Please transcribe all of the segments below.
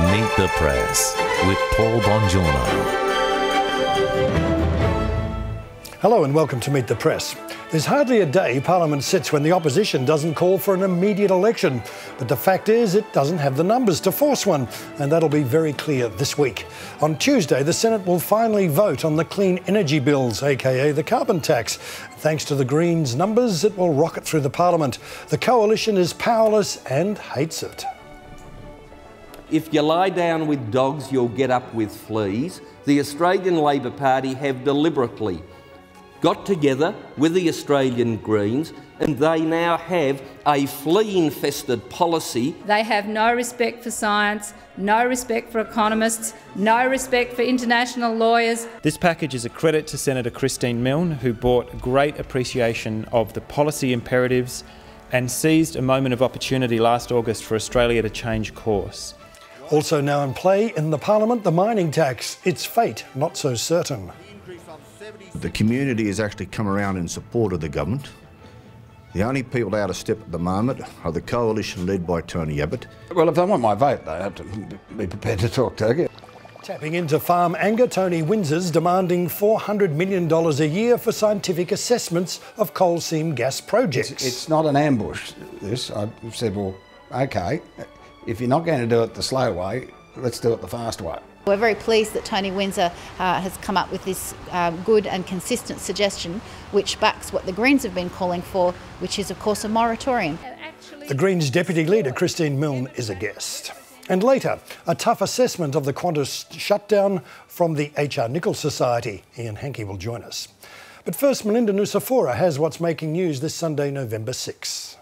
Meet the Press with Paul Bongiorno. Hello and welcome to Meet the Press. There's hardly a day Parliament sits when the opposition doesn't call for an immediate election. But the fact is it doesn't have the numbers to force one, and that'll be very clear this week. On Tuesday, the Senate will finally vote on the clean energy bills, aka the carbon tax. Thanks to the Greens' numbers, it will rocket through the Parliament. The coalition is powerless and hates it. If you lie down with dogs, you'll get up with fleas. The Australian Labor Party have deliberately got together with the Australian Greens, and they now have a flea-infested policy. They have no respect for science, no respect for economists, no respect for international lawyers. This package is a credit to Senator Christine Milne, who brought great appreciation of the policy imperatives and seized a moment of opportunity last August for Australia to change course. Also now in play in the Parliament, the mining tax. Its fate not so certain. The community has actually come around in support of the government. The only people out of step at the moment are the coalition led by Tony Abbott. Well, if they want my vote, they have to be prepared to talk turkey. Tapping into farm anger, Tony Windsor's demanding $400 million a year for scientific assessments of coal seam gas projects. It's not an ambush, this. I've said, well, OK, if you're not going to do it the slow way, let's do it the fast way. We're very pleased that Tony Windsor has come up with this good and consistent suggestion which backs what the Greens have been calling for, which is of course a moratorium. The Greens Deputy Leader Christine Milne is a guest. And later, a tough assessment of the Qantas shutdown from the HR Nickel Society. Ian Hankey will join us. But first, Melinda Nusafora has what's making news this Sunday, November 6.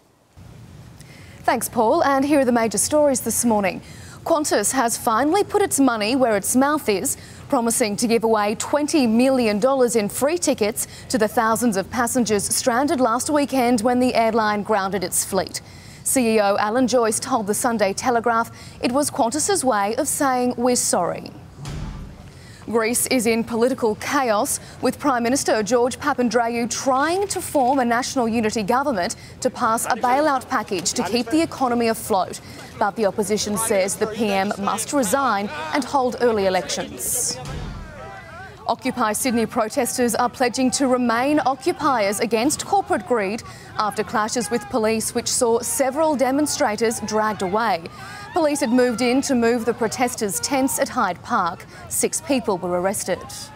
Thanks, Paul, and here are the major stories this morning. Qantas has finally put its money where its mouth is, promising to give away $20 million in free tickets to the thousands of passengers stranded last weekend when the airline grounded its fleet. CEO Alan Joyce told the Sunday Telegraph it was Qantas's way of saying we're sorry. Greece is in political chaos, with Prime Minister George Papandreou trying to form a national unity government to pass a bailout package to keep the economy afloat. But the opposition says the PM must resign and hold early elections. Occupy Sydney protesters are pledging to remain occupiers against corporate greed after clashes with police which saw several demonstrators dragged away. Police had moved in to move the protesters' tents at Hyde Park. 6 people were arrested.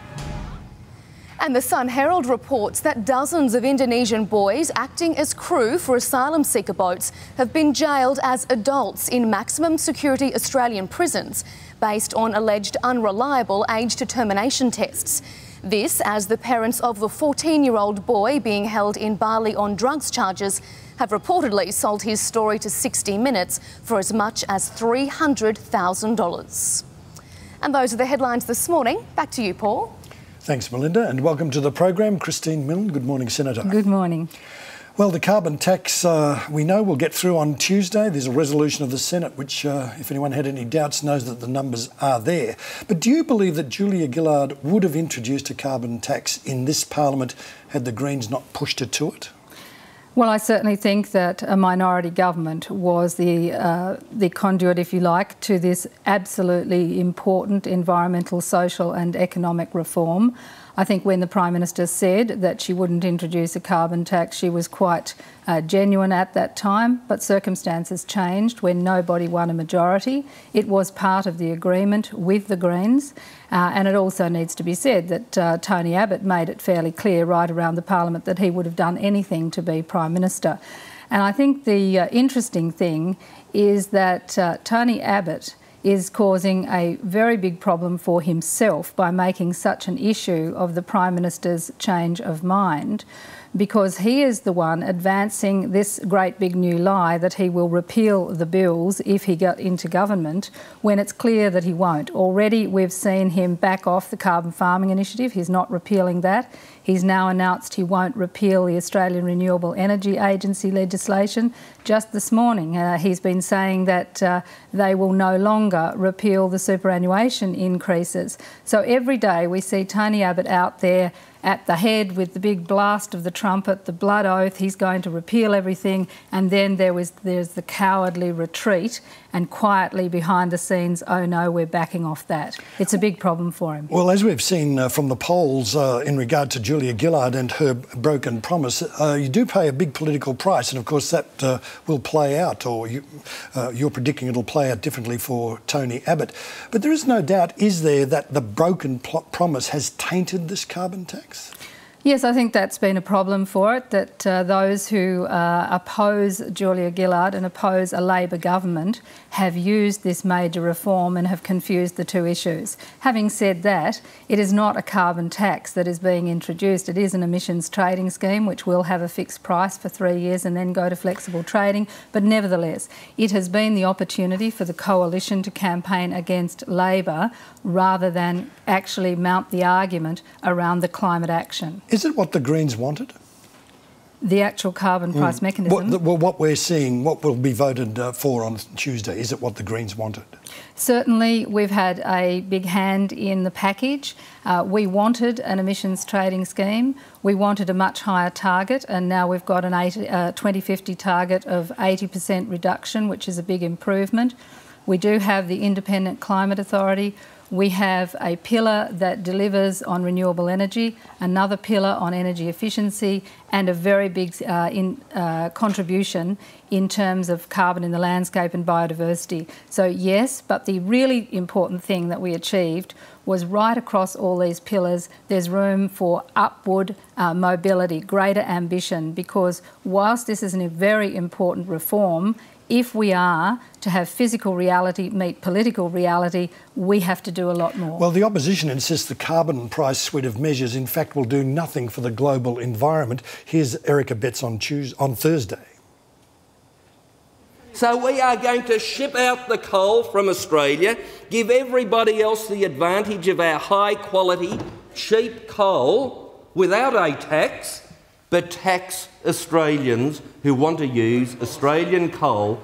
And the Sun Herald reports that dozens of Indonesian boys acting as crew for asylum seeker boats have been jailed as adults in maximum security Australian prisons based on alleged unreliable age determination tests. This as the parents of the 14-year-old boy being held in Bali on drugs charges have reportedly sold his story to 60 Minutes for as much as $300,000. And those are the headlines this morning. Back to you, Paul. Thanks, Melinda, and welcome to the program, Christine Milne. Good morning, Senator. Good morning. Well, the carbon tax, we know will get through on Tuesday. There's a resolution of the Senate which, if anyone had any doubts, knows that the numbers are there. But do you believe that Julia Gillard would have introduced a carbon tax in this Parliament had the Greens not pushed her to it? Well, I certainly think that a minority government was the conduit, if you like, to this absolutely important environmental, social and economic reform. I think when the Prime Minister said that she wouldn't introduce a carbon tax, she was quite genuine at that time, but circumstances changed when nobody won a majority. It was part of the agreement with the Greens, and it also needs to be said that Tony Abbott made it fairly clear right around the Parliament that he would have done anything to be Prime Minister. And I think the interesting thing is that Tony Abbott is causing a very big problem for himself by making such an issue of the Prime Minister's change of mind, because he is the one advancing this great big new lie that he will repeal the bills if he got into government, when it's clear that he won't. Already we've seen him back off the carbon farming initiative. He's not repealing that. He's now announced he won't repeal the Australian Renewable Energy Agency legislation. Just this morning he's been saying that they will no longer repeal the superannuation increases. So every day we see Tony Abbott out there at the head with the big blast of the trumpet, the blood oath, he's going to repeal everything, and then there's the cowardly retreat, and quietly behind the scenes, oh no, we're backing off that. It's a big problem for him. Well, as we've seen from the polls in regard to Julia Gillard and her broken promise, you do pay a big political price, and of course that will play out, or you're predicting it'll play out differently for Tony Abbott. But there is no doubt, is there, that the broken promise has tainted this carbon tax? Yes, I think that's been a problem for it, that those who oppose Julia Gillard and oppose a Labor government have used this major reform and have confused the two issues. Having said that, it is not a carbon tax that is being introduced. It is an emissions trading scheme which will have a fixed price for 3 years and then go to flexible trading. But nevertheless, it has been the opportunity for the coalition to campaign against Labor rather than actually mount the argument around the climate action. Is it what the Greens wanted? The actual carbon price mechanism? What we're seeing, what will be voted for on Tuesday, is it what the Greens wanted? Certainly, we've had a big hand in the package. We wanted an emissions trading scheme. We wanted a much higher target, and now we've got an 2050 target of 80% reduction, which is a big improvement. We do have the Independent Climate Authority. We have a pillar that delivers on renewable energy, another pillar on energy efficiency, and a very big contribution in terms of carbon in the landscape and biodiversity. So yes, but the really important thing that we achieved was right across all these pillars, there's room for upward mobility, greater ambition, because whilst this is a very important reform, if we are to have physical reality meet political reality, we have to do a lot more. Well, the opposition insists the carbon price suite of measures, in fact, will do nothing for the global environment. Here's Erica Betts on Thursday. So we are going to ship out the coal from Australia, give everybody else the advantage of our high-quality, cheap coal without a tax, but tax Australians who want to use Australian coal.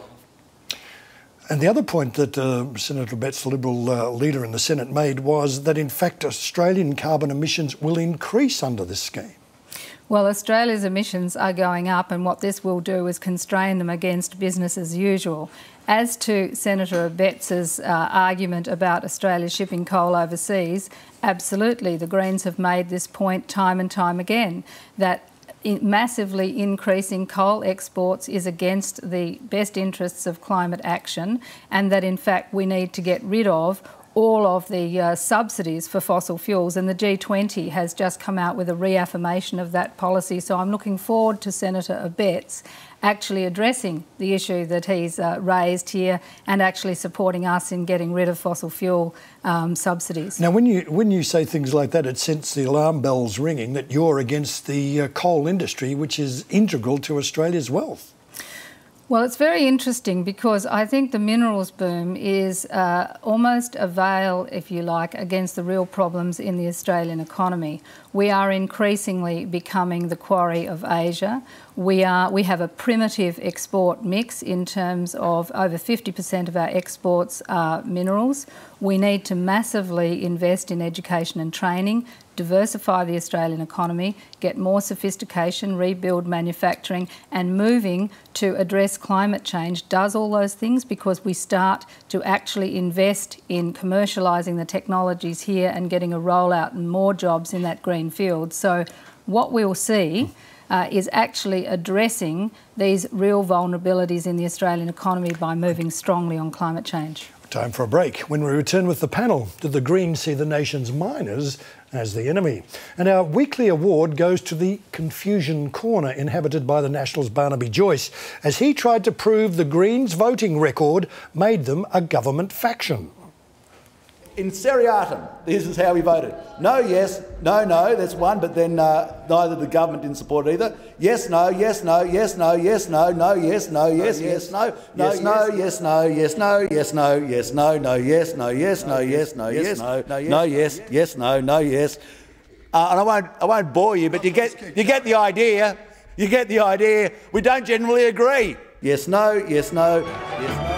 And the other point that Senator Betts, the Liberal leader in the Senate, made was that in fact Australian carbon emissions will increase under this scheme. Well, Australia's emissions are going up, and what this will do is constrain them against business as usual. As to Senator Betts's argument about Australia shipping coal overseas, absolutely, the Greens have made this point time and time again, that massively increasing coal exports is against the best interests of climate action, and that in fact we need to get rid of all of the subsidies for fossil fuels, and the G20 has just come out with a reaffirmation of that policy. So I'm looking forward to Senator Betts actually addressing the issue that he's raised here and actually supporting us in getting rid of fossil fuel subsidies. Now, when you say things like that, it sends the alarm bells ringing that you're against the coal industry, which is integral to Australia's wealth. Well, it's very interesting because I think the minerals boom is almost a veil, if you like, against the real problems in the Australian economy. We are increasingly becoming the quarry of Asia. We have a primitive export mix in terms of over 50% of our exports are minerals. We need to massively invest in education and training, diversify the Australian economy, get more sophistication, rebuild manufacturing, and moving to address climate change does all those things because we start to actually invest in commercialising the technologies here and getting a rollout and more jobs in that green field. So what we'll see is actually addressing these real vulnerabilities in the Australian economy by moving strongly on climate change. Time for a break. When we return with the panel, do the Greens see the nation's miners as the enemy? And our weekly award goes to the Confusion Corner, inhabited by the National's Barnaby Joyce, as he tried to prove the Greens' voting record made them a government faction. In seriatim, this is how we voted. No, yes, no, no, that's one, but then neither the government didn't support it either. Yes, no, yes, no, yes, no, yes, no, no, yes, no, yes, yes, no, no, no, yes, no, yes, no, yes, no, yes, no, no, yes, no, yes, no, yes, no, yes, no, no, yes, yes, no, no, yes. And I won't bore you, but you get the idea. You get the idea. We don't generally agree. Yes, no, yes, no, yes, no.